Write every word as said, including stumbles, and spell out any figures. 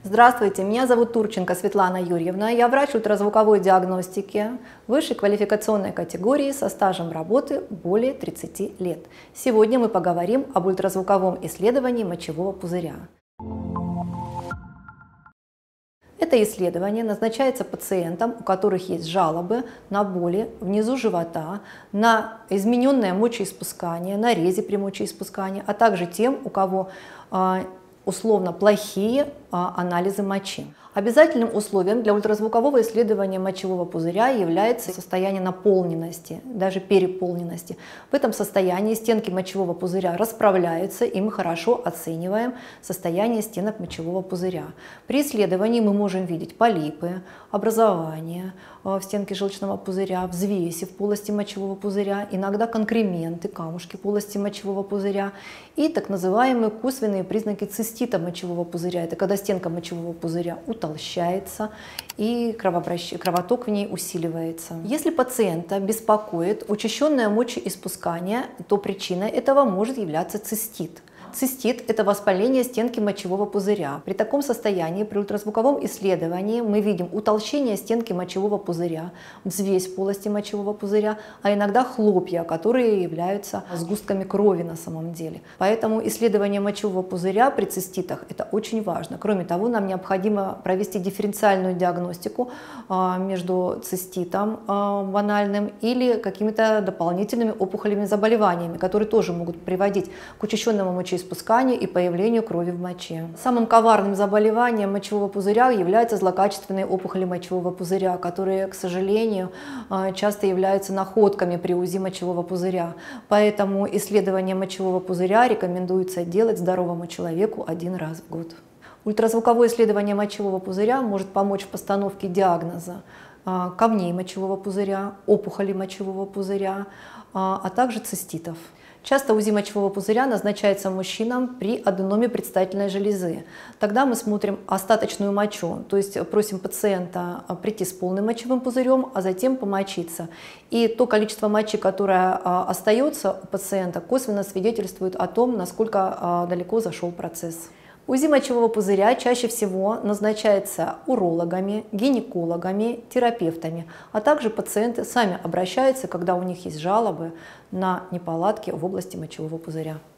Здравствуйте, меня зовут Турченко Светлана Юрьевна, я врач ультразвуковой диагностики высшей квалификационной категории со стажем работы более тридцати лет. Сегодня мы поговорим об ультразвуковом исследовании мочевого пузыря. Это исследование назначается пациентам, у которых есть жалобы на боли внизу живота, на измененное мочеиспускание, на рези при мочеиспускании, а также тем, у кого условно плохие анализы мочи. Обязательным условием для ультразвукового исследования мочевого пузыря является состояние наполненности, даже переполненности. В этом состоянии стенки мочевого пузыря расправляются, и мы хорошо оцениваем состояние стенок мочевого пузыря. При исследовании мы можем видеть полипы, образования в стенке желчного пузыря, взвеси в полости мочевого пузыря, иногда конкременты, камушки в полости мочевого пузыря и так называемые косвенные признаки цистита мочевого пузыря. Это когда стенка мочевого пузыря утолщается и кровообращ... кровоток в ней усиливается. Если пациента беспокоит учащенное мочеиспускание, то причиной этого может являться цистит. Цистит – это воспаление стенки мочевого пузыря. При таком состоянии, при ультразвуковом исследовании мы видим утолщение стенки мочевого пузыря, взвесь в полости мочевого пузыря, а иногда хлопья, которые являются сгустками крови на самом деле. Поэтому исследование мочевого пузыря при циститах – это очень важно. Кроме того, нам необходимо провести дифференциальную диагностику между циститом банальным или какими-то дополнительными опухолевыми заболеваниями, которые тоже могут приводить к учащенному мочеиспусканию и появлению крови в моче. Самым коварным заболеванием мочевого пузыря являются злокачественные опухоли мочевого пузыря, которые, к сожалению, часто являются находками при УЗИ мочевого пузыря. Поэтому исследование мочевого пузыря рекомендуется делать здоровому человеку один раз в год. Ультразвуковое исследование мочевого пузыря может помочь в постановке диагноза камней мочевого пузыря, опухолей мочевого пузыря, а также циститов. Часто УЗИ мочевого пузыря назначается мужчинам при аденоме предстательной железы. Тогда мы смотрим остаточную мочу, то есть просим пациента прийти с полным мочевым пузырем, а затем помочиться. И то количество мочи, которое остается у пациента, косвенно свидетельствует о том, насколько далеко зашел процесс. УЗИ мочевого пузыря чаще всего назначается урологами, гинекологами, терапевтами, а также пациенты сами обращаются, когда у них есть жалобы на неполадки в области мочевого пузыря.